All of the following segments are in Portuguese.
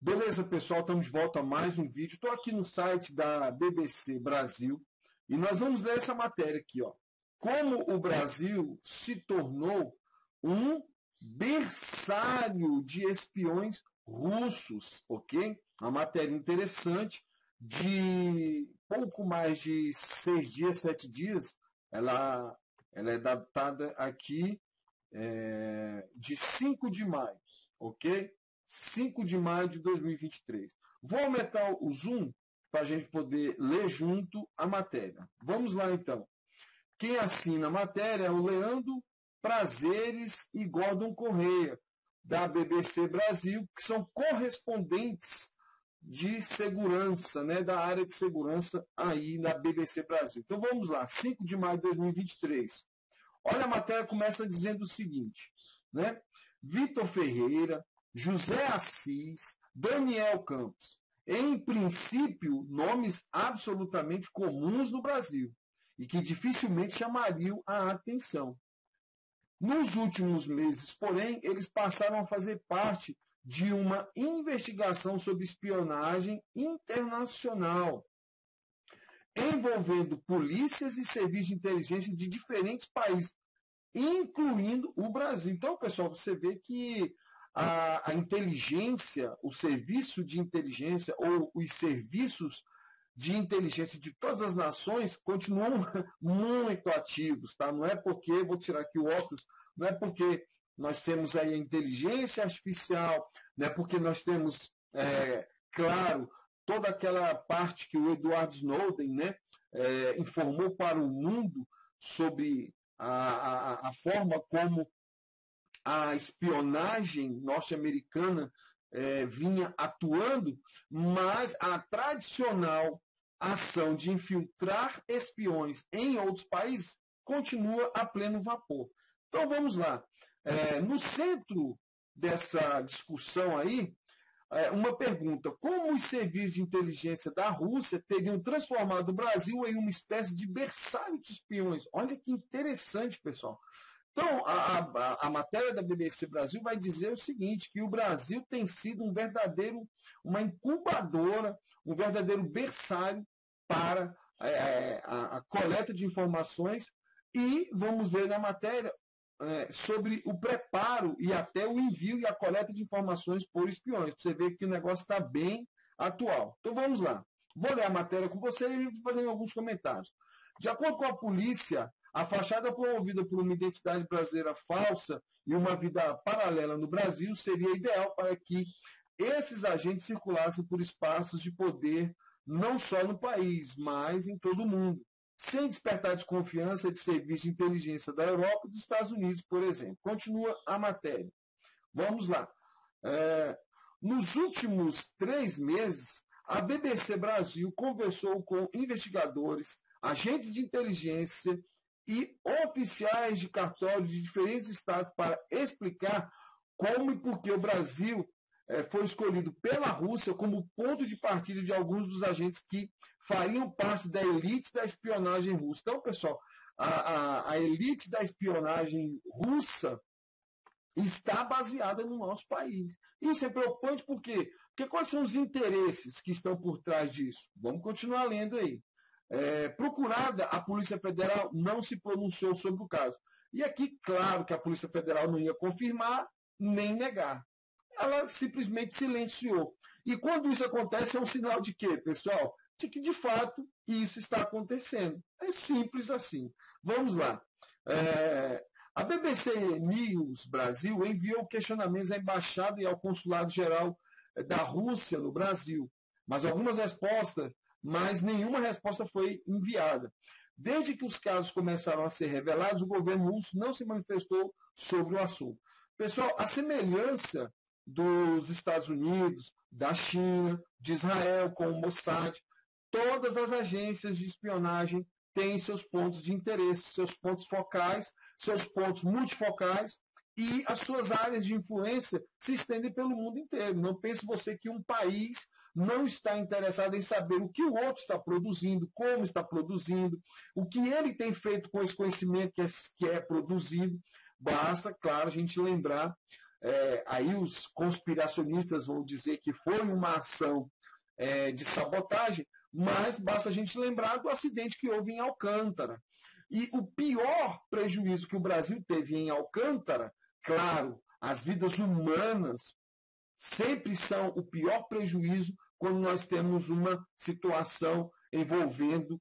Beleza, pessoal, estamos de volta a mais um vídeo. Estou aqui no site da BBC Brasil e nós vamos ler essa matéria aqui, ó. Como o Brasil se tornou um berçário de espiões russos, ok? Uma matéria interessante de pouco mais de 6 dias, 7 dias. Ela é datada aqui de 5 de maio, ok? 5 de maio de 2023. Vou aumentar o zoom para a gente poder ler junto a matéria. Vamos lá, então. Quem assina a matéria é o Leandro Prazeres e Gordon Correia, da BBC Brasil, que são correspondentes de segurança, né, da área de segurança aí na BBC Brasil. Então vamos lá, 5 de maio de 2023. Olha, a matéria começa dizendo o seguinte, né? Vitor Ferreira, José Assis, Daniel Campos. Em princípio, nomes absolutamente comuns no Brasil e que dificilmente chamariam a atenção. Nos últimos meses, porém, eles passaram a fazer parte de uma investigação sobre espionagem internacional, envolvendo polícias e serviços de inteligência de diferentes países, incluindo o Brasil. Então, pessoal, você vê que a inteligência, o serviço de inteligência ou os serviços de inteligência de todas as nações continuam muito ativos, tá? Não é porque, vou tirar aqui o óculos, não é porque nós temos aí a inteligência artificial, não é porque nós temos, claro, toda aquela parte que o Edward Snowden, né, informou para o mundo sobre a forma como a espionagem norte-americana vinha atuando, mas a tradicional ação de infiltrar espiões em outros países continua a pleno vapor. Então vamos lá. No centro dessa discussão aí, uma pergunta: como os serviços de inteligência da Rússia teriam transformado o Brasil em uma espécie de berçário de espiões? Olha que interessante, pessoal. Então, a matéria da BBC Brasil vai dizer o seguinte, que o Brasil tem sido uma incubadora, um verdadeiro berçário para a coleta de informações, e vamos ver na matéria sobre o preparo e até o envio e a coleta de informações por espiões. Você vê que o negócio está bem atual. Então vamos lá. Vou ler a matéria com você e vou fazer alguns comentários. De acordo com a polícia, a fachada promovida por uma identidade brasileira falsa e uma vida paralela no Brasil seria ideal para que esses agentes circulassem por espaços de poder não só no país, mas em todo o mundo, sem despertar desconfiança de serviços de inteligência da Europa e dos Estados Unidos, por exemplo. Continua a matéria. Vamos lá. Nos últimos 3 meses, a BBC Brasil conversou com investigadores, agentes de inteligência e oficiais de cartórios de diferentes estados para explicar como e por que o Brasil foi escolhido pela Rússia como ponto de partida de alguns dos agentes que fariam parte da elite da espionagem russa. Então, pessoal, a elite da espionagem russa está baseada no nosso país. Isso é preocupante por quê? Porque quais são os interesses que estão por trás disso? Vamos continuar lendo aí. Procurada, a Polícia Federal não se pronunciou sobre o caso. E aqui, claro que a Polícia Federal não ia confirmar nem negar. Ela simplesmente silenciou. E quando isso acontece, é um sinal de quê, pessoal? De que, de fato, isso está acontecendo. É simples assim. Vamos lá. A BBC News Brasil enviou questionamentos à Embaixada e ao Consulado-Geral da Rússia no Brasil. Mas nenhuma resposta foi enviada. Desde que os casos começaram a ser revelados, o governo russo não se manifestou sobre o assunto. Pessoal, a semelhança dos Estados Unidos, da China, de Israel com o Mossad, todas as agências de espionagem têm seus pontos de interesse, seus pontos focais, seus pontos multifocais, e as suas áreas de influência se estendem pelo mundo inteiro. Não pense você que um país não está interessado em saber o que o outro está produzindo, como está produzindo, o que ele tem feito com esse conhecimento que é produzido. Basta, claro, a gente lembrar aí os conspiracionistas vão dizer que foi uma ação de sabotagem, mas basta a gente lembrar do acidente que houve em Alcântara. E o pior prejuízo que o Brasil teve em Alcântara, claro, as vidas humanas sempre são o pior prejuízo quando nós temos uma situação envolvendo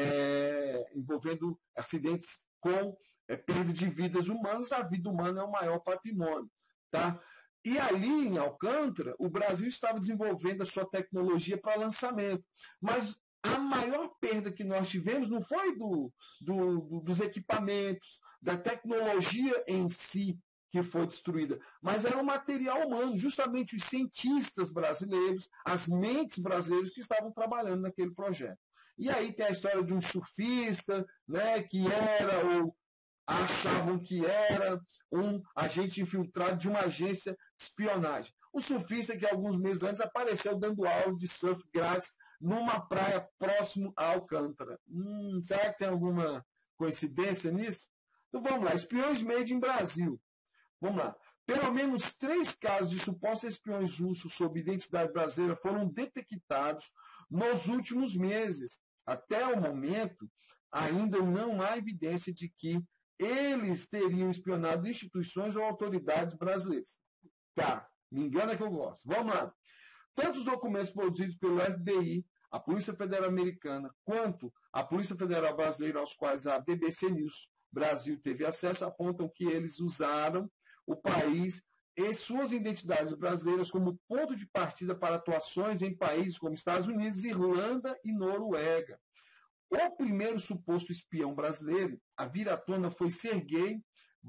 acidentes com perda de vidas humanas. A vida humana é o maior patrimônio. Tá? E ali em Alcântara, o Brasil estava desenvolvendo a sua tecnologia para lançamento. Mas a maior perda que nós tivemos não foi dos equipamentos, da tecnologia em si que foi destruída, mas era o material humano, justamente os cientistas brasileiros, as mentes brasileiras que estavam trabalhando naquele projeto. E aí tem a história de um surfista, né, que era ou achavam que era um agente infiltrado de uma agência de espionagem. Um surfista que alguns meses antes apareceu dando aula de surf grátis numa praia próximo a Alcântara. Será que tem alguma coincidência nisso? Então vamos lá, espiões made in Brasil. Vamos lá. Pelo menos 3 casos de supostos espiões russos sob identidade brasileira foram detectados nos últimos meses. Até o momento, ainda não há evidência de que eles teriam espionado instituições ou autoridades brasileiras. Tá, me engana que eu gosto. Vamos lá. Tanto os documentos produzidos pelo FBI, a Polícia Federal Americana, quanto a Polícia Federal Brasileira, aos quais a BBC News Brasil teve acesso, apontam que eles usaram o país e suas identidades brasileiras como ponto de partida para atuações em países como Estados Unidos, Irlanda e Noruega. O primeiro suposto espião brasileiro a vir à tona foi Sergei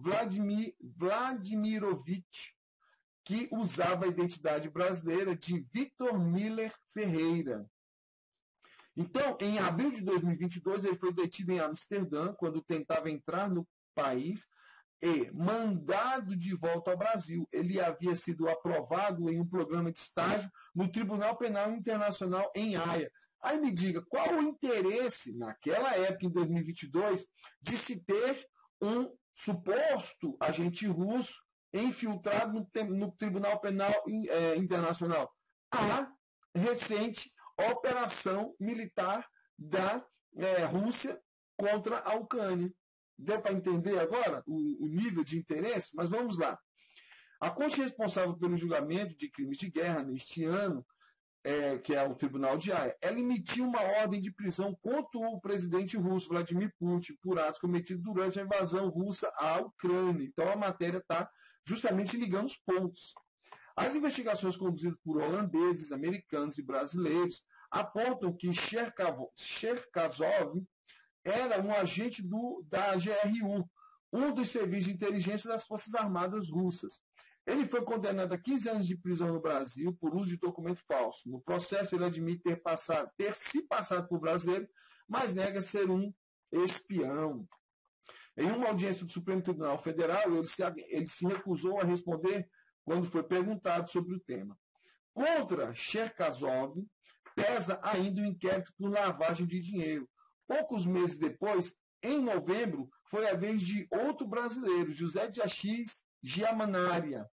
Vladimirovich, que usava a identidade brasileira de Victor Miller Ferreira. Então, em abril de 2022, ele foi detido em Amsterdã, quando tentava entrar no país e mandado de volta ao Brasil. Ele havia sido aprovado em um programa de estágio no Tribunal Penal Internacional em Haia. Aí me diga, qual o interesse, naquela época, em 2022, de se ter um suposto agente russo infiltrado no Tribunal Penal Internacional? A recente operação militar da Rússia contra a Ucrânia. Deu para entender agora o nível de interesse? Mas vamos lá. A corte responsável pelo julgamento de crimes de guerra neste ano, que é o Tribunal de Haia, ela emitiu uma ordem de prisão contra o presidente russo, Vladimir Putin, por atos cometidos durante a invasão russa à Ucrânia. Então a matéria está justamente ligando os pontos. As investigações conduzidas por holandeses, americanos e brasileiros apontam que Cherkasov era um agente da GRU, um dos serviços de inteligência das Forças Armadas Russas. Ele foi condenado a 15 anos de prisão no Brasil por uso de documento falso. No processo, ele admite ter se passado por brasileiro, mas nega ser um espião. Em uma audiência do Supremo Tribunal Federal, ele se recusou a responder quando foi perguntado sobre o tema. Contra Cherkasov, pesa ainda o inquérito por lavagem de dinheiro. Poucos meses depois, em novembro, foi a vez de outro brasileiro, José de Assis Giamaria,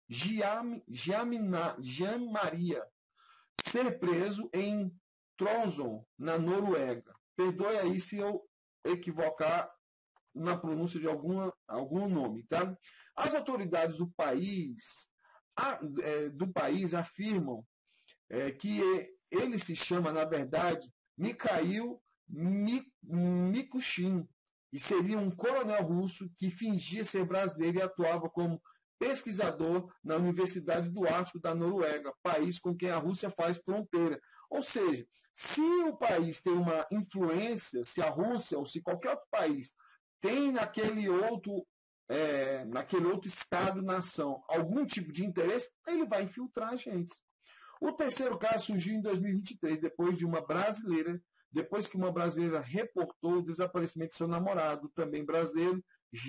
ser preso em Tromsø, na Noruega. Perdoe aí se eu equivocar na pronúncia de algum nome. Tá? As autoridades do país afirmam que ele se chama, na verdade, Mikhail Mikushkin, e seria um coronel russo que fingia ser brasileiro e atuava como pesquisador na Universidade do Ártico da Noruega, país com quem a Rússia faz fronteira. Ou seja, se o país tem uma influência, se a Rússia ou se qualquer outro país tem naquele outro Estado-nação algum tipo de interesse, ele vai infiltrar a gente. O terceiro caso surgiu em 2023, depois que uma brasileira reportou o desaparecimento de seu namorado, também brasileiro,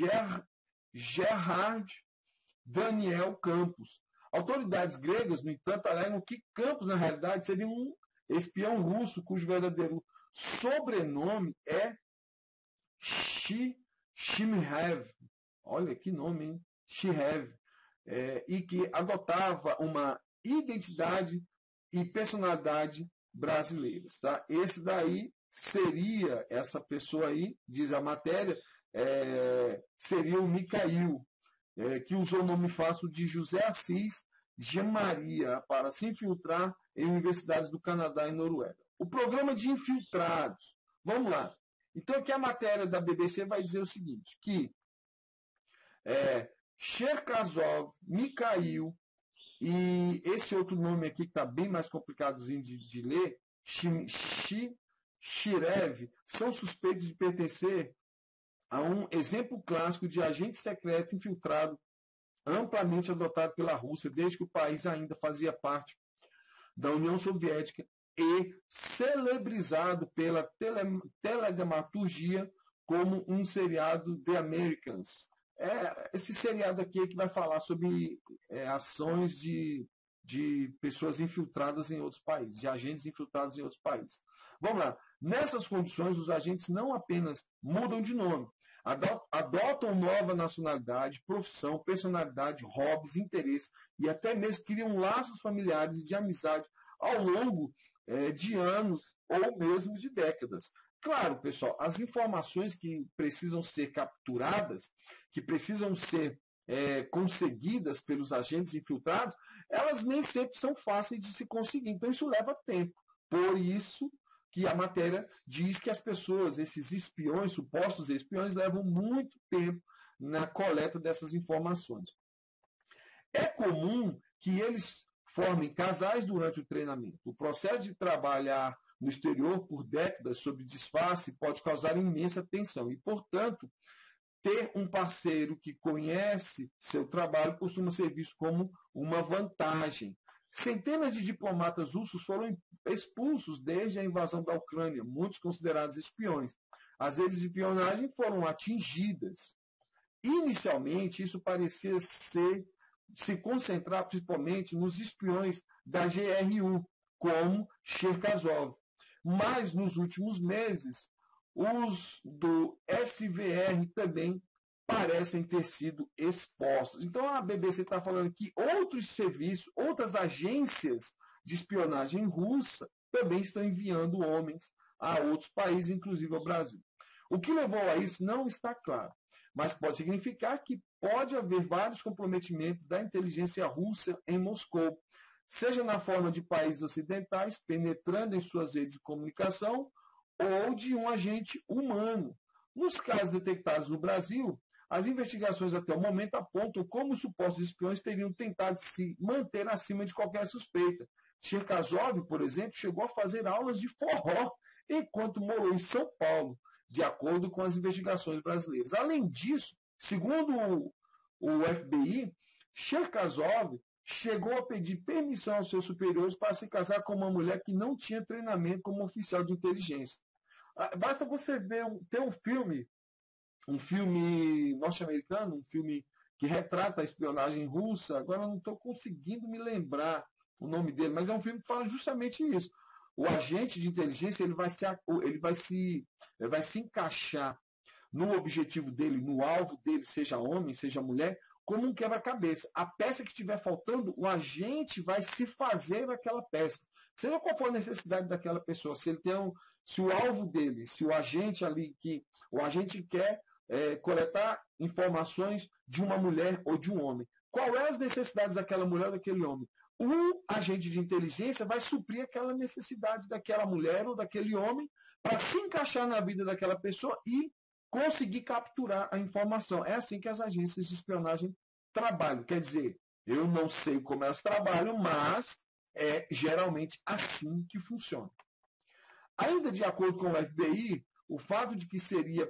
Gerhard Daniel Campos. Autoridades gregas, no entanto, alegam que Campos, na realidade, seria um espião russo cujo verdadeiro sobrenome é Shimhev. Olha que nome, hein? Shimhev. e que adotava uma identidade e personalidade brasileiras. Tá? Esse daí seria, essa pessoa aí, diz a matéria, seria o Micail, que usou o nome fácil de José Assis Jean Maria para se infiltrar em universidades do Canadá e Noruega. O programa de infiltrados. Vamos lá. Então, aqui a matéria da BBC vai dizer o seguinte, que Cherkasov, Mikhail e esse outro nome aqui que está bem mais complicadozinho de ler, Shirev, são suspeitos de pertencer a um exemplo clássico de agente secreto infiltrado amplamente adotado pela Rússia desde que o país ainda fazia parte da União Soviética e celebrizado pela teledramaturgia como um seriado The Americans. Esse seriado aqui que vai falar sobre ações de pessoas infiltradas em outros países, de agentes infiltrados em outros países. Vamos lá. Nessas condições, os agentes não apenas mudam de nome, adotam nova nacionalidade, profissão, personalidade, hobbies, interesses e até mesmo criam laços familiares e de amizade ao longo de anos ou mesmo de décadas. Claro, pessoal, as informações que precisam ser capturadas, que precisam ser conseguidas pelos agentes infiltrados, elas nem sempre são fáceis de se conseguir. Então, isso leva tempo. Por isso que a matéria diz que as pessoas, esses espiões, supostos espiões, levam muito tempo na coleta dessas informações. É comum que eles formem casais durante o treinamento. O processo de trabalhar no exterior por décadas sob disfarce pode causar imensa tensão e, portanto, ter um parceiro que conhece seu trabalho costuma ser visto como uma vantagem. Centenas de diplomatas russos foram expulsos desde a invasão da Ucrânia, muitos considerados espiões. As redes de espionagem foram atingidas. Inicialmente, isso parecia se concentrar principalmente nos espiões da GRU, como Cherkasov. Mas, nos últimos meses, os do SVR também parecem ter sido expostos. Então, a BBC está falando que outros serviços, outras agências de espionagem russa também estão enviando homens a outros países, inclusive ao Brasil. O que levou a isso não está claro, mas pode significar que pode haver vários comprometimentos da inteligência russa em Moscou, seja na forma de países ocidentais penetrando em suas redes de comunicação ou de um agente humano. Nos casos detectados no Brasil, as investigações até o momento apontam como os supostos espiões teriam tentado se manter acima de qualquer suspeita. Cherkasov, por exemplo, chegou a fazer aulas de forró enquanto morou em São Paulo, de acordo com as investigações brasileiras. Além disso, segundo o FBI, Cherkasov chegou a pedir permissão aos seus superiores para se casar com uma mulher que não tinha treinamento como oficial de inteligência. Basta você ver ter um filme norte-americano, um filme que retrata a espionagem russa. Agora eu não estou conseguindo me lembrar o nome dele, mas é um filme que fala justamente isso. O agente de inteligência ele vai se encaixar no objetivo dele, no alvo dele, seja homem, seja mulher, como um quebra-cabeça. A peça que estiver faltando, o agente vai se fazer naquela peça. Seja qual for a necessidade daquela pessoa, se o alvo dele, se o agente ali o agente quer coletar informações de uma mulher ou de um homem. Qual é as necessidades daquela mulher ou daquele homem? O agente de inteligência vai suprir aquela necessidade daquela mulher ou daquele homem para se encaixar na vida daquela pessoa e conseguir capturar a informação. É assim que as agências de espionagem trabalham. Quer dizer, eu não sei como elas trabalham, mas é geralmente assim que funciona. Ainda de acordo com o FBI, o fato de que seria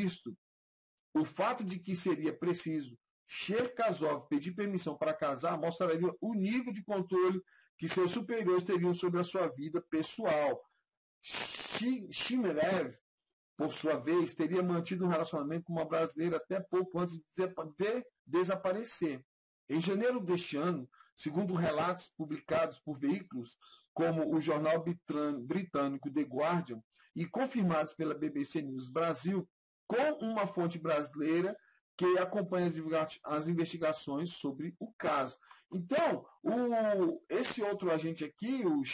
preciso Cherkasov pedir permissão para casar mostraria o nível de controle que seus superiores teriam sobre a sua vida pessoal. Shimerev, por sua vez, teria mantido um relacionamento com uma brasileira até pouco antes de desaparecer. Em janeiro deste ano, segundo relatos publicados por veículos como o jornal britânico The Guardian e confirmados pela BBC News Brasil, com uma fonte brasileira, que acompanha as investigações sobre o caso. Então, esse outro agente aqui, o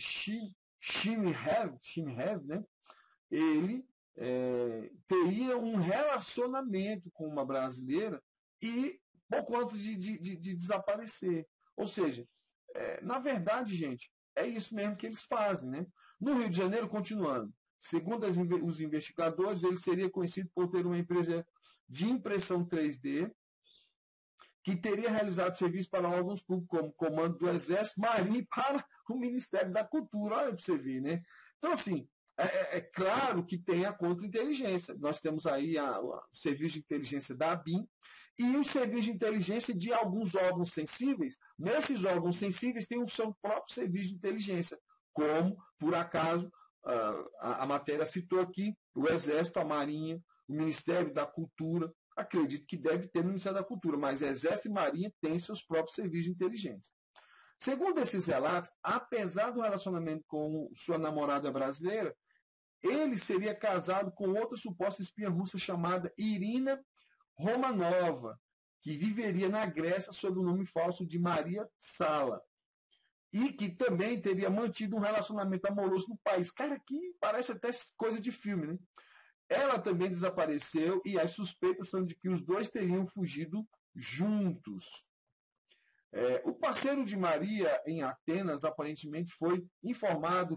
Shimhev, né, ele teria um relacionamento com uma brasileira e pouco antes de desaparecer. Ou seja, na verdade, gente, é isso mesmo que eles fazem. Né? No Rio de Janeiro, continuando, segundo os investigadores, ele seria conhecido por ter uma empresa de impressão 3D que teria realizado serviço para órgãos públicos como Comando do Exército, Marinha e para o Ministério da Cultura. Olha para você ver, né? Então, assim, é claro que tem a contra-inteligência. Nós temos aí o serviço de inteligência da ABIN e o serviço de inteligência de alguns órgãos sensíveis. Nesses órgãos sensíveis tem o seu próprio serviço de inteligência, como, por acaso, a matéria citou aqui, o Exército, a Marinha, o Ministério da Cultura. Acredito que deve ter no Ministério da Cultura, mas Exército e Marinha têm seus próprios serviços de inteligência. Segundo esses relatos, apesar do relacionamento com sua namorada brasileira, ele seria casado com outra suposta espiã russa chamada Irina Romanova, que viveria na Grécia sob o nome falso de Maria Sala, e que também teria mantido um relacionamento amoroso no país. Cara, que parece até coisa de filme, né? Ela também desapareceu e as suspeitas são de que os dois teriam fugido juntos. O parceiro de Maria em Atenas aparentemente foi informado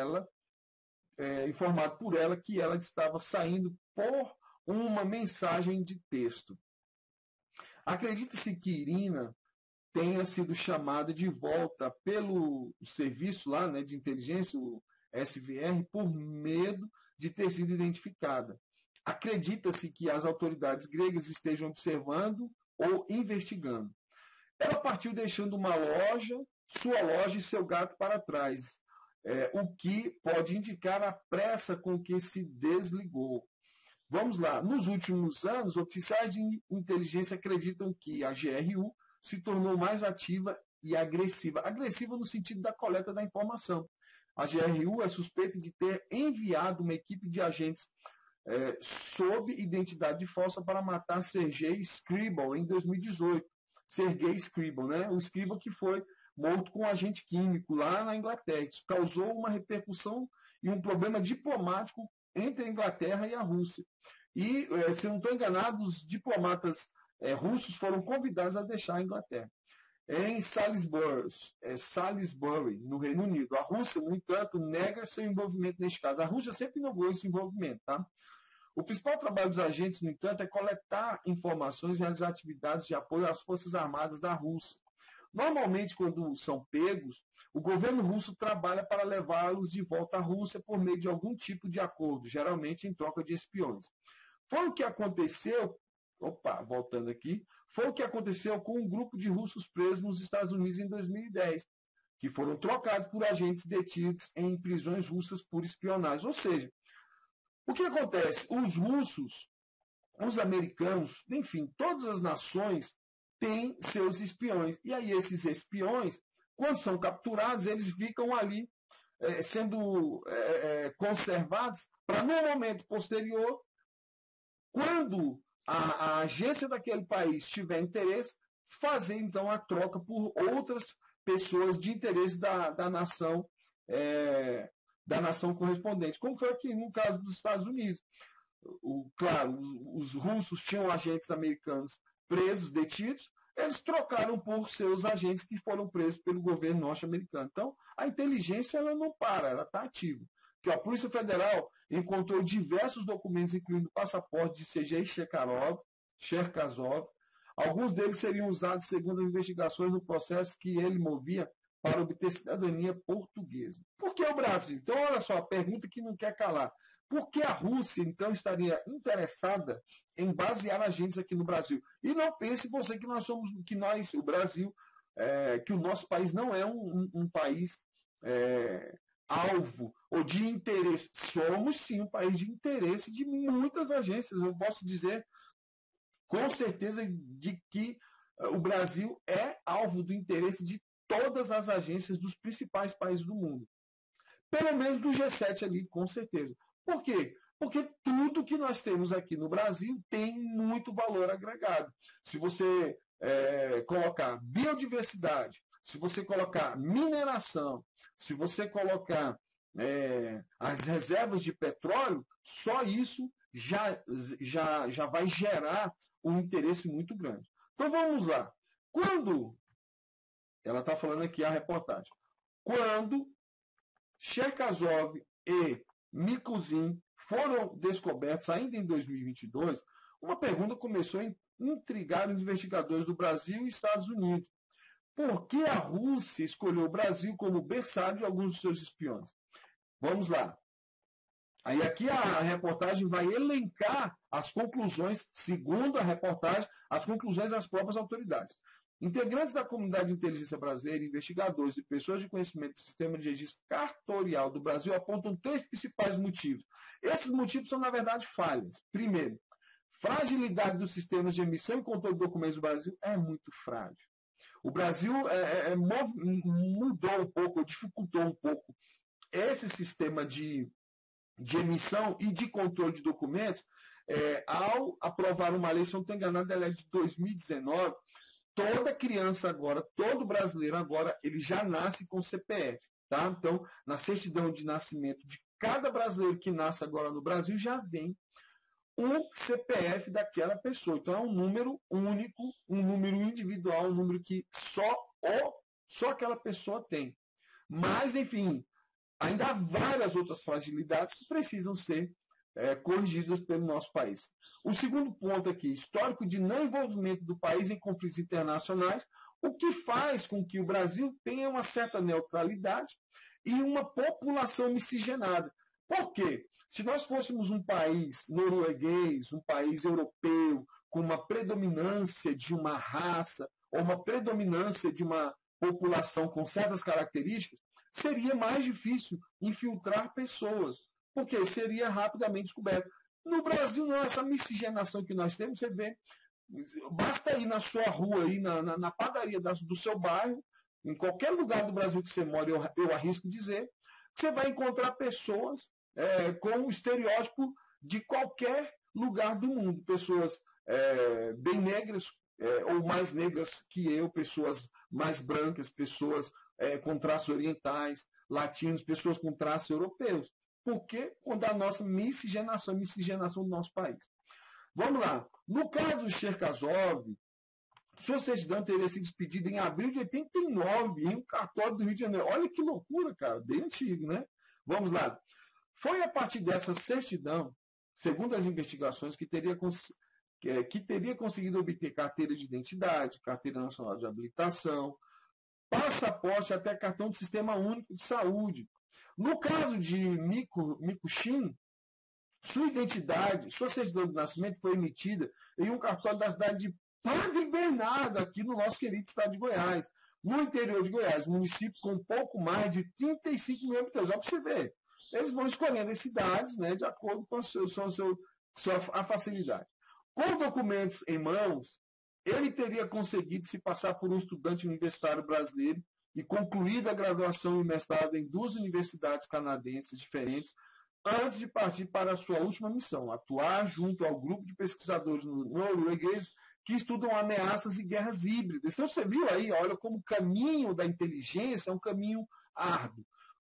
por ela que ela estava saindo por uma mensagem de texto. Acredita-se que Irina tenha sido chamada de volta pelo serviço lá, né, de inteligência, o SVR, por medo de ter sido identificada. Acredita-se que as autoridades gregas estejam observando ou investigando. Ela partiu deixando sua loja e seu gato para trás, o que pode indicar a pressa com que se desligou. Vamos lá. Nos últimos anos, oficiais de inteligência acreditam que a GRU se tornou mais ativa e agressiva. Agressiva no sentido da coleta da informação. A GRU é suspeita de ter enviado uma equipe de agentes sob identidade falsa para matar Sergei Skripal em 2018. Sergei Skripal, né? O Skripal que foi morto com um agente químico lá na Inglaterra. Isso causou uma repercussão e um problema diplomático entre a Inglaterra e a Rússia. E, se não estou enganado, os diplomatas russos foram convidados a deixar a Inglaterra. Em Salisbury, no Reino Unido. A Rússia, no entanto, nega seu envolvimento neste caso. A Rússia sempre negou esse envolvimento. Tá? O principal trabalho dos agentes, no entanto, é coletar informações e realizar atividades de apoio às Forças Armadas da Rússia. Normalmente, quando são pegos, o governo russo trabalha para levá-los de volta à Rússia por meio de algum tipo de acordo, geralmente em troca de espiões. Foi o que aconteceu, voltando aqui, foi o que aconteceu com um grupo de russos presos nos Estados Unidos em 2010, que foram trocados por agentes detidos em prisões russas por espionagem. Ou seja, o que acontece? Os russos, os americanos, enfim, todas as nações têm seus espiões. E aí esses espiões, quando são capturados, eles ficam ali sendo conservados para, no momento posterior, quando a agência daquele país tiver interesse, fazer então a troca por outras pessoas de interesse da nação correspondente, como foi aqui no caso dos Estados Unidos. Claro, os russos tinham agentes americanos presos, detidos, eles trocaram por seus agentes que foram presos pelo governo norte-americano. Então, a inteligência ela não para, ela está ativa. Que a Polícia Federal encontrou diversos documentos, incluindo o passaporte de Sergei Cherkasov. Alguns deles seriam usados, segundo as investigações, no processo que ele movia para obter cidadania portuguesa. Por que o Brasil? Então, olha só, a pergunta que não quer calar. Por que a Rússia, então, estaria interessada em basear agentes aqui no Brasil? E não pense você que o Brasil, que o nosso país não é um país alvo ou de interesse. Somos, sim, um país de interesse de muitas agências. Eu posso dizer com certeza de que o Brasil é alvo do interesse de todas as agências dos principais países do mundo. Pelo menos do G7 ali, com certeza. Por quê? Porque tudo que nós temos aqui no Brasil tem muito valor agregado. Se você colocar biodiversidade, se você colocar mineração, se você colocar as reservas de petróleo, só isso já vai gerar um interesse muito grande. Então vamos lá. Quando, ela está falando aqui a reportagem, quando Cherkasov e Mikusin foram descobertos ainda em 2022, uma pergunta começou a intrigar os investigadores do Brasil e Estados Unidos. Por que a Rússia escolheu o Brasil como berçário de alguns dos seus espiões? Vamos lá. Aí aqui a reportagem vai elencar as conclusões, segundo a reportagem, as conclusões das próprias autoridades. Integrantes da comunidade de inteligência brasileira, investigadores e pessoas de conhecimento do sistema de registro cartorial do Brasil apontam 3 principais motivos. Esses motivos são, na verdade, falhas. Primeiro, fragilidade dos sistemas de emissão e controle de documentos do Brasil é muito frágil. O Brasil mudou um pouco, dificultou um pouco esse sistema de emissão e de controle de documentos ao aprovar uma lei, se eu não estou enganado, ela é de 2019. Toda criança agora, todo brasileiro agora, ele já nasce com CPF. Tá? Então, na certidão de nascimento de cada brasileiro que nasce agora no Brasil, já vem o CPF daquela pessoa. Então, é um número único, um número individual, um número que só aquela pessoa tem. Mas, enfim, ainda há várias outras fragilidades que precisam ser corrigidas pelo nosso país. O segundo ponto aqui, histórico de não envolvimento do país em conflitos internacionais, o que faz com que o Brasil tenha uma certa neutralidade e uma população miscigenada. Por quê? Se nós fôssemos um país norueguês, um país europeu, com uma predominância de uma raça, ou uma predominância de uma população com certas características, seria mais difícil infiltrar pessoas, porque seria rapidamente descoberto. No Brasil, não, essa miscigenação que nós temos, você vê, basta ir na sua rua, ir na padaria do seu bairro, em qualquer lugar do Brasil que você mora, eu arrisco dizer, que você vai encontrar pessoas com o estereótipo de qualquer lugar do mundo. Pessoas bem negras ou mais negras que eu, pessoas mais brancas, pessoas com traços orientais, latinos, pessoas com traços europeus. Por quê? Quando a nossa miscigenação do nosso país. Vamos lá. No caso de Cherkasov, sua certidão teria sido expedida em abril de 89 em um cartório do Rio de Janeiro. Olha que loucura, cara. Bem antigo, né? Vamos lá. Foi a partir dessa certidão, segundo as investigações, que teria conseguido obter carteira de identidade, carteira nacional de habilitação, passaporte até cartão de sistema único de saúde. No caso de Mikusin, sua identidade, sua certidão de nascimento foi emitida em um cartório da cidade de Padre Bernardo, aqui no nosso querido estado de Goiás, no interior de Goiás, município com um pouco mais de 35 mil habitantes. Olha para você ver. Eles vão escolhendo as cidades, né, de acordo com a facilidade. Com documentos em mãos, ele teria conseguido se passar por um estudante universitário brasileiro e concluído a graduação e mestrado em 2 universidades canadenses diferentes, antes de partir para a sua última missão, atuar junto ao grupo de pesquisadores noruegueses que estudam ameaças e guerras híbridas. Então você viu aí, olha como o caminho da inteligência é um caminho árduo.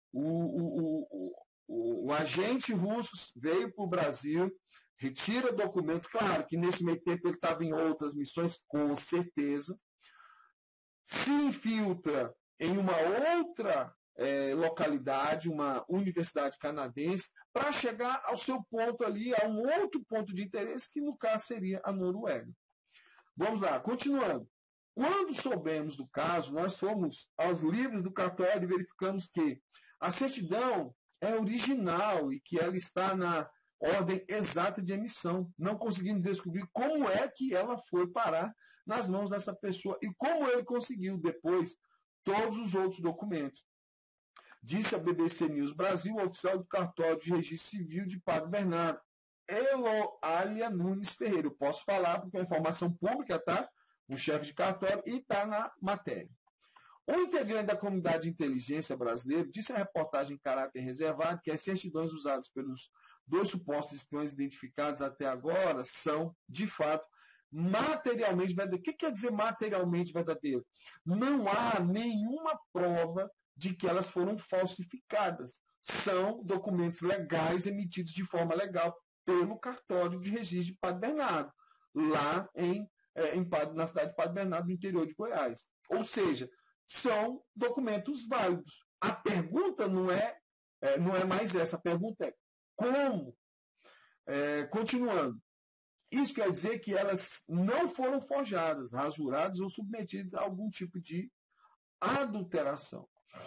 O agente russo veio para o Brasil, retira documentos, claro que nesse meio tempo ele estava em outras missões, com certeza, se infiltra em uma outra localidade, uma universidade canadense, para chegar ao seu ponto ali, a um outro ponto de interesse, que no caso seria a Noruega. Vamos lá, continuando. Quando soubemos do caso, nós fomos aos livros do cartório e verificamos que a certidão é original e que ela está na ordem exata de emissão. Não conseguimos descobrir como é que ela foi parar nas mãos dessa pessoa e como ele conseguiu depois todos os outros documentos. Disse a BBC News Brasil, o oficial do cartório de registro civil de Padre Bernardo, Eloália Nunes Ferreira. Eu posso falar porque é informação pública, tá? O chefe de cartório, e está na matéria. Um integrante da comunidade de inteligência brasileira disse à reportagem em caráter reservado que as certidões usadas pelos 2 supostos espiões identificados até agora são, de fato, materialmente verdadeiras. O que quer dizer materialmente verdadeiro? Não há nenhuma prova de que elas foram falsificadas. São documentos legais emitidos de forma legal pelo cartório de registro de Padre Bernardo, lá na cidade de Padre Bernardo, no interior de Goiás. Ou seja, são documentos válidos. A pergunta não é mais essa, a pergunta é como? Continuando. Isso quer dizer que elas não foram forjadas, rasuradas ou submetidas a algum tipo de adulteração.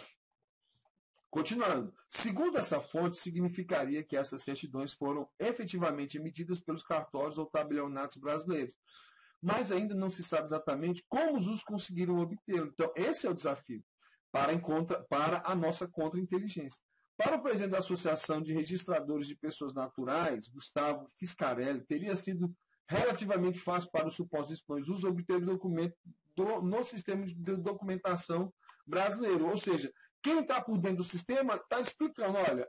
Continuando. Segundo essa fonte, significaria que essas certidões foram efetivamente emitidas pelos cartórios ou tabelionatos brasileiros. Mas ainda não se sabe exatamente como os conseguiram obter. Então, esse é o desafio para a nossa contra-inteligência. Para o presidente da Associação de Registradores de Pessoas Naturais, Gustavo Fiscarelli, teria sido relativamente fácil para os supostos espiões obter o documento no sistema de documentação brasileiro. Ou seja, quem está por dentro do sistema está explicando, olha,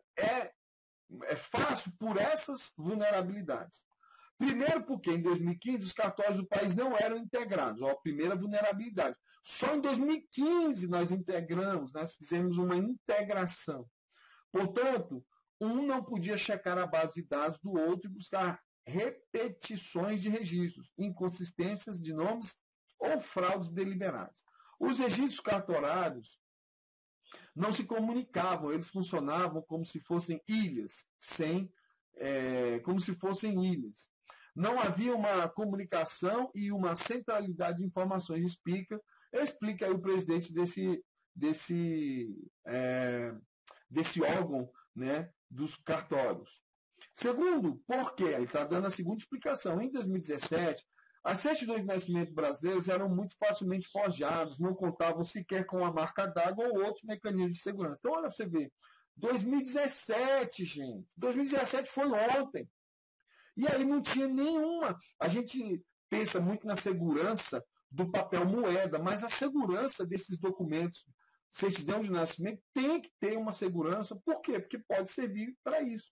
é fácil por essas vulnerabilidades. Primeiro porque em 2015 os cartórios do país não eram integrados. Ó, a primeira vulnerabilidade. Só em 2015 nós integramos, nós fizemos uma integração. Portanto, um não podia checar a base de dados do outro e buscar repetições de registros, inconsistências de nomes ou fraudes deliberadas. Os registros cartorários não se comunicavam, eles funcionavam como se fossem ilhas, como se fossem ilhas. Não havia uma comunicação e uma centralidade de informações. Explica aí o presidente desse órgão, né, dos cartórios. Segundo, por quê? Ele está dando a seguinte explicação. Em 2017, as certidões de nascimento brasileiras eram muito facilmente forjadas, não contavam sequer com a marca d'água ou outros mecanismos de segurança. Então, olha para você ver. 2017, gente. 2017 foi ontem. E aí não tinha nenhuma. A gente pensa muito na segurança do papel moeda, mas a segurança desses documentos, certidão de nascimento, tem que ter uma segurança. Por quê? Porque pode servir para isso.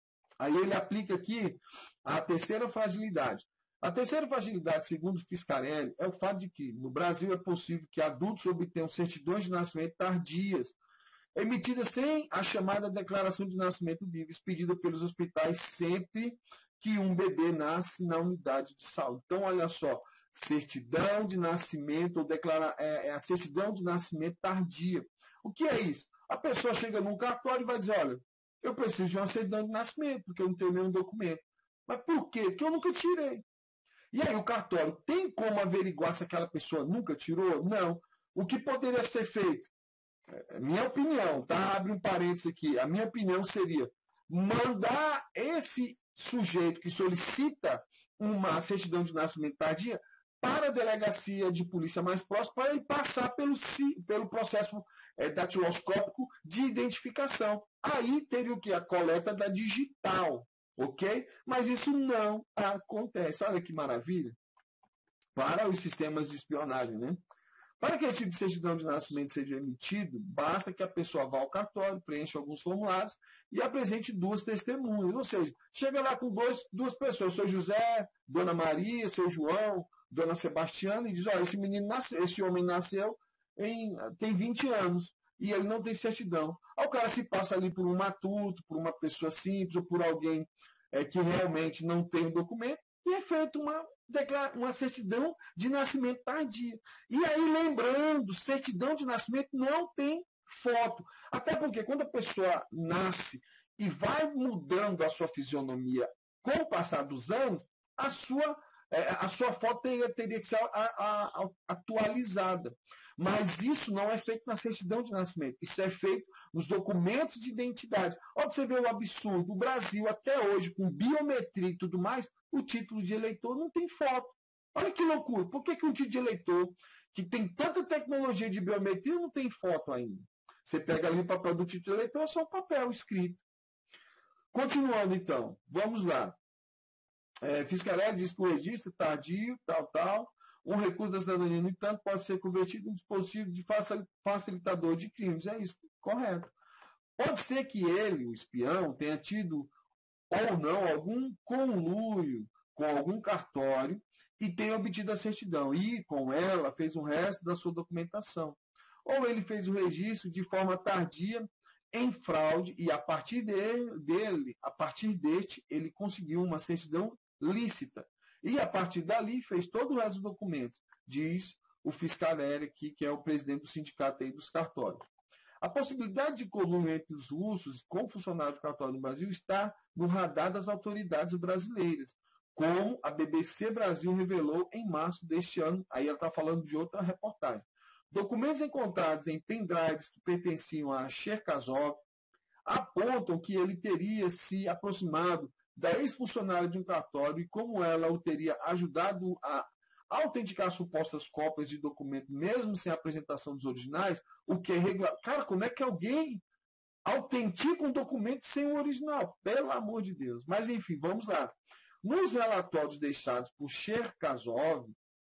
Aí ele aplica aqui a terceira fragilidade. A terceira fragilidade, segundo Fiscarelli, é o fato de que no Brasil é possível que adultos obtenham certidões de nascimento tardias, emitidas sem a chamada declaração de nascimento vivo, expedida pelos hospitais sempre que um bebê nasce na unidade de saúde. Então, olha só, certidão de nascimento, ou a certidão de nascimento tardia. O que é isso? A pessoa chega num cartório e vai dizer, olha, eu preciso de uma certidão de nascimento, porque eu não tenho nenhum documento. Mas por quê? Porque eu nunca tirei. E aí o cartório tem como averiguar se aquela pessoa nunca tirou? Não. O que poderia ser feito? Minha opinião, tá? Abre um parênteses aqui. A minha opinião seria mandar esse sujeito que solicita uma certidão de nascimento tardia para a delegacia de polícia mais próxima para ele passar pelo processo datiloscópico de identificação. Aí teria o que? A coleta da digital, ok? Mas isso não acontece. Olha que maravilha. Para os sistemas de espionagem, né? Para que esse tipo de certidão de nascimento seja emitido, basta que a pessoa vá ao cartório, preencha alguns formulários e apresente 2 testemunhas. Ou seja, chega lá com duas pessoas, seu José, Dona Maria, seu João, Dona Sebastiana, e diz, olha, esse homem nasceu, tem 20 anos, e ele não tem certidão. Aí o cara se passa ali por um matuto, por uma pessoa simples, ou por alguém que realmente não tem o documento, e é feito uma certidão de nascimento tardia. E aí, lembrando, certidão de nascimento não tem foto. Até porque quando a pessoa nasce e vai mudando a sua fisionomia com o passar dos anos, a sua foto teria que ser atualizada. Mas isso não é feito na certidão de nascimento. Isso é feito nos documentos de identidade. Olha para você ver o absurdo. O Brasil, até hoje, com biometria e tudo mais, o título de eleitor não tem foto. Olha que loucura. Por que um título de eleitor, que tem tanta tecnologia de biometria, não tem foto ainda? Você pega ali o papel do título de eleitor, é só um papel escrito. Continuando, então. Vamos lá. Fiscarelli diz que o registro tardio, tal. Um recurso da cidadania, no entanto, pode ser convertido em um dispositivo de facilitador de crimes. É isso, correto. Pode ser que ele, o espião, tenha tido ou não algum conluio com algum cartório e tenha obtido a certidão e, com ela, fez o resto da sua documentação. Ou ele fez o registro de forma tardia em fraude e, a partir deste, ele conseguiu uma certidão lícita. E, a partir dali, fez todo o resto dos documentos, diz o Fiscarelli aqui, que é o presidente do sindicato aí dos cartórios. A possibilidade de conluio entre os russos com funcionários de cartório no Brasil está no radar das autoridades brasileiras, como a BBC Brasil revelou em março deste ano. Aí ela está falando de outra reportagem. Documentos encontrados em pendrives que pertenciam a Cherkasov apontam que ele teria se aproximado da ex-funcionária de um cartório e como ela o teria ajudado a autenticar supostas cópias de documento, mesmo sem a apresentação dos originais, o que é regular. Cara, como é que alguém autentica um documento sem o original? Pelo amor de Deus. Mas, enfim, vamos lá. Nos relatórios deixados por Cherkasov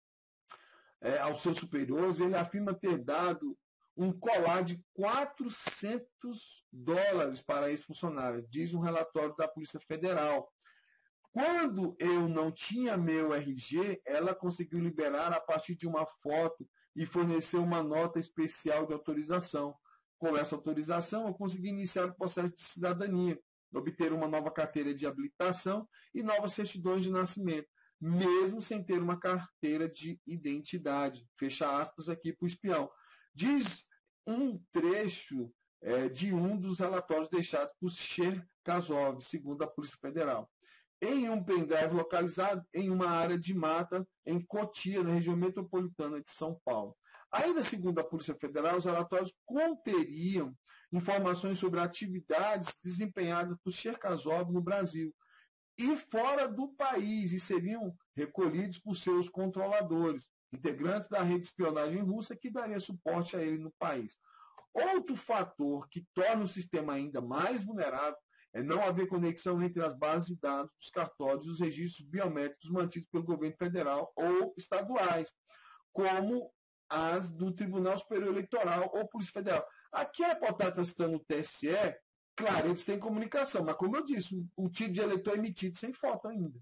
aos seus superiores, ele afirma ter dado um colar de $400 para a ex-funcionária, diz um relatório da Polícia Federal. Quando eu não tinha meu RG, ela conseguiu liberar a partir de uma foto e forneceu uma nota especial de autorização. Com essa autorização, eu consegui iniciar o processo de cidadania, obter uma nova carteira de habilitação e novas certidões de nascimento, mesmo sem ter uma carteira de identidade. Fecha aspas aqui para o espião. Diz um trecho de um dos relatórios deixados por Cherkasov, segundo a Polícia Federal. Em um pendrive localizado em uma área de mata em Cotia, na região metropolitana de São Paulo. Ainda segundo a Polícia Federal, os relatórios conteriam informações sobre atividades desempenhadas por Cherkasov no Brasil e fora do país e seriam recolhidos por seus controladores, integrantes da rede de espionagem russa que daria suporte a ele no país. Outro fator que torna o sistema ainda mais vulnerável é não haver conexão entre as bases de dados dos cartórios e os registros biométricos mantidos pelo governo federal ou estaduais, como as do Tribunal Superior Eleitoral ou Polícia Federal. Aqui a reportagem está citando o TSE, claro, eles têm comunicação, mas como eu disse, o título de eleitor é emitido sem foto ainda.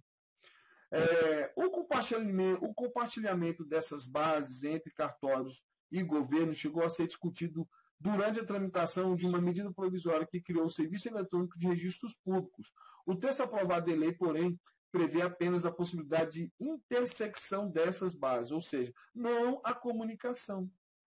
O compartilhamento dessas bases entre cartórios e governo chegou a ser discutido durante a tramitação de uma medida provisória que criou o Serviço Eletrônico de Registros Públicos. O texto aprovado de lei, porém, prevê apenas a possibilidade de intersecção dessas bases, ou seja, não a comunicação.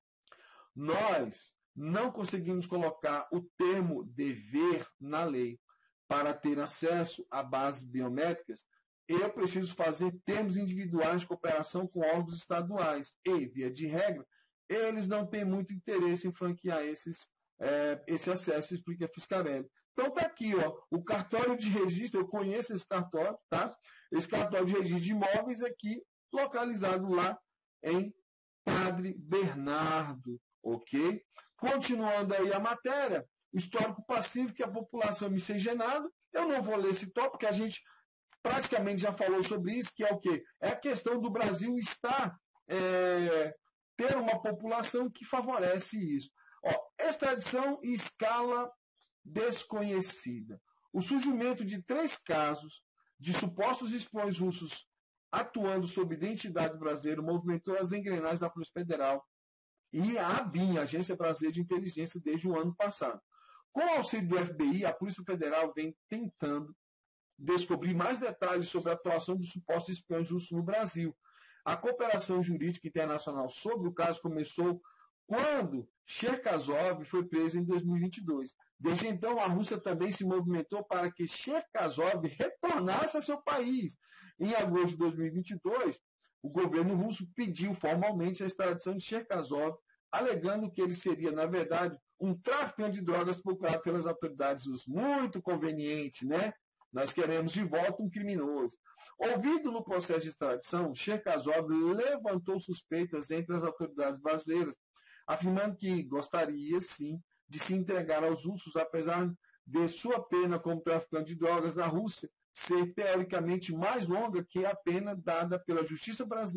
Nós não conseguimos colocar o termo dever na lei. Para ter acesso a bases biométricas, eu preciso fazer termos individuais de cooperação com órgãos estaduais e, via de regra, eles não têm muito interesse em franquear esse acesso, explica a Fiscarelli. Então está aqui, ó, o cartório de registro, eu conheço esse cartório, tá? Esse cartório de registro de imóveis aqui, localizado lá em Padre Bernardo, ok? Continuando aí a matéria, o histórico passivo que a população é miscigenada, eu não vou ler esse tópico, porque a gente praticamente já falou sobre isso, que é o quê? É a questão do Brasil estar ter uma população que favorece isso. Ó, extradição em escala desconhecida. O surgimento de 3 casos de supostos espiões russos atuando sob identidade brasileira movimentou as engrenagens da Polícia Federal e a ABIN, Agência Brasileira de Inteligência, desde o ano passado. Com o auxílio do FBI, a Polícia Federal vem tentando descobrir mais detalhes sobre a atuação dos supostos espiões russos no Brasil. A cooperação jurídica internacional sobre o caso começou quando Cherkasov foi preso em 2022. Desde então, a Rússia também se movimentou para que Cherkasov retornasse a seu país. Em agosto de 2022, o governo russo pediu formalmente a extradição de Cherkasov, alegando que ele seria, na verdade, um traficante de drogas procurado pelas autoridades russas. Muito conveniente, né? Nós queremos de volta um criminoso. Ouvido no processo de extradição, Cherkasov levantou suspeitas entre as autoridades brasileiras, afirmando que gostaria, sim, de se entregar aos russos, apesar de sua pena como traficante de drogas na Rússia ser teoricamente mais longa que a pena dada pela justiça brasileira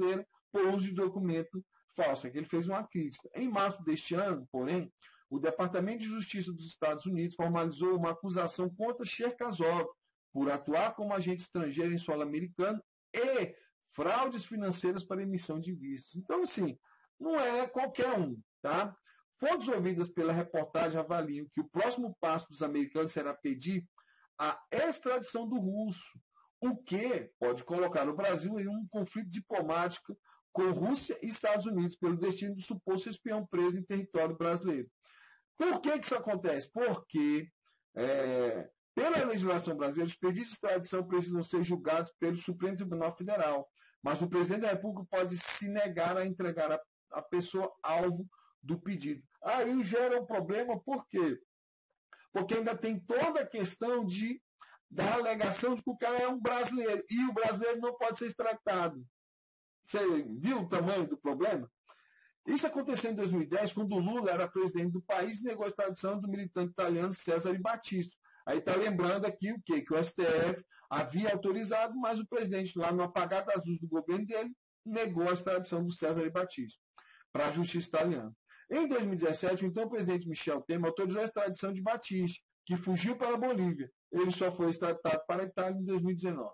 pose de documento falso. Aqui ele fez uma crítica. Em março deste ano, porém, o Departamento de Justiça dos Estados Unidos formalizou uma acusação contra Cherkasov por atuar como agente estrangeiro em solo americano e fraudes financeiras para emissão de vistos. Então, assim, não é qualquer um, tá? Fontes ouvidas pela reportagem avaliam que o próximo passo dos americanos será pedir a extradição do russo, o que pode colocar o Brasil em um conflito diplomático com Rússia e Estados Unidos pelo destino do suposto espião preso em território brasileiro. Por que isso acontece? Porque, pela legislação brasileira, os pedidos de extradição precisam ser julgados pelo Supremo Tribunal Federal, mas o presidente da República pode se negar a entregar a pessoa alvo do pedido. Aí gera um problema, por quê? Porque ainda tem toda a questão da alegação de que o cara é um brasileiro, e o brasileiro não pode ser extraditado. Você viu o tamanho do problema? Isso aconteceu em 2010, quando o Lula era presidente do país e negou a extradição do militante italiano Cesare Battisti. Aí está lembrando aqui o quê? Que o STF havia autorizado, mas o presidente, lá no apagar das luzes do governo dele, negou a extradição do Cesare Battisti para a justiça italiana. Em 2017, o então presidente Michel Temer autorizou a extradição de Battisti, que fugiu para a Bolívia. Ele só foi extraditado para a Itália em 2019.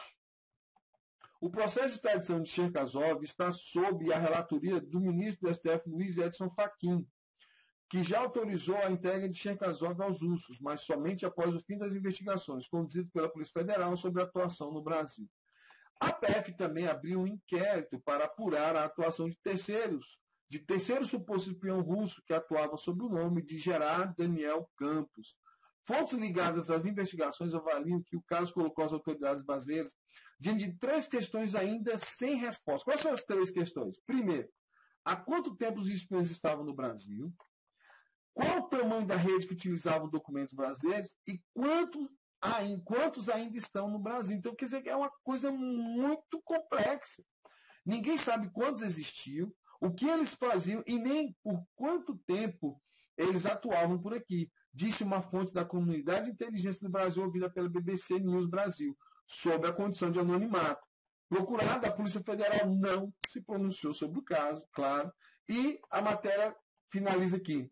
O processo de extradição de Cherkasov está sob a relatoria do ministro do STF, Luiz Edson Fachin, que já autorizou a entrega de Cherkasov aos russos, mas somente após o fim das investigações conduzidas pela Polícia Federal sobre a atuação no Brasil. A PF também abriu um inquérito para apurar a atuação de terceiro suposto espião russo que atuava sob o nome de Gerard Daniel Campos. Fontes ligadas às investigações avaliam que o caso colocou as autoridades brasileiras diante de 3 questões ainda sem resposta. Quais são as 3 questões? Primeiro, há quanto tempo os espiões estavam no Brasil? Qual o tamanho da rede que utilizavam documentos brasileiros? E quantos ainda estão no Brasil? Então, quer dizer que é uma coisa muito complexa. Ninguém sabe quantos existiam, o que eles faziam e nem por quanto tempo eles atuavam por aqui, disse uma fonte da comunidade de inteligência do Brasil ouvida pela BBC News Brasil, sob a condição de anonimato. Procurada, a Polícia Federal não se pronunciou sobre o caso, claro, e a matéria finaliza aqui.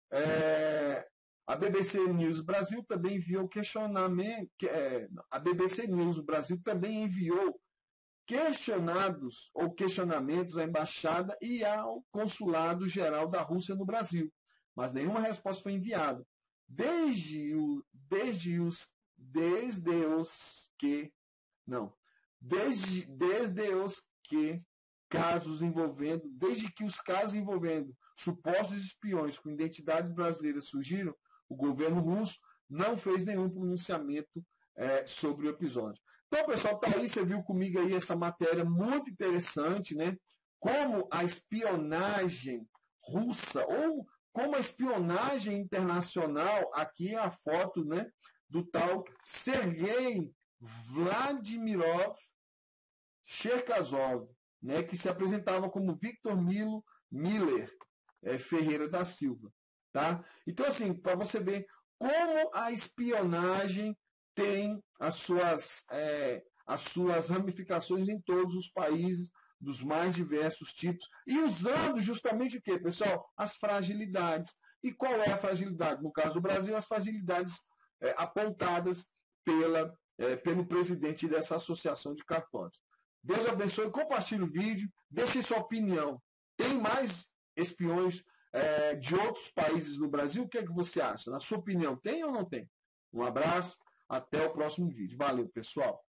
A BBC News Brasil também enviou questionamento. A BBC News Brasil também enviou questionamentos à embaixada e ao consulado geral da Rússia no Brasil, mas nenhuma resposta foi enviada. Desde os casos envolvendo supostos espiões com identidades brasileiras surgiram, o governo russo não fez nenhum pronunciamento sobre o episódio. Então, pessoal, tá aí, você viu comigo aí essa matéria muito interessante, né? Como a espionagem russa, ou como a espionagem internacional, aqui é a foto, né, do tal Sergei Vladimirov Cherkasov, né, que se apresentava como Victor Miller Ferreira da Silva. Tá? Então, assim, para você ver como a espionagem tem as suas ramificações em todos os países, dos mais diversos tipos, e usando justamente o quê, pessoal? As fragilidades. E qual é a fragilidade? No caso do Brasil, as fragilidades apontadas pelo presidente dessa associação de cartórios. Deus abençoe, compartilhe o vídeo, deixe sua opinião. Tem mais espiões de outros países no Brasil? O que é que você acha? Na sua opinião, tem ou não tem? Um abraço, até o próximo vídeo. Valeu, pessoal!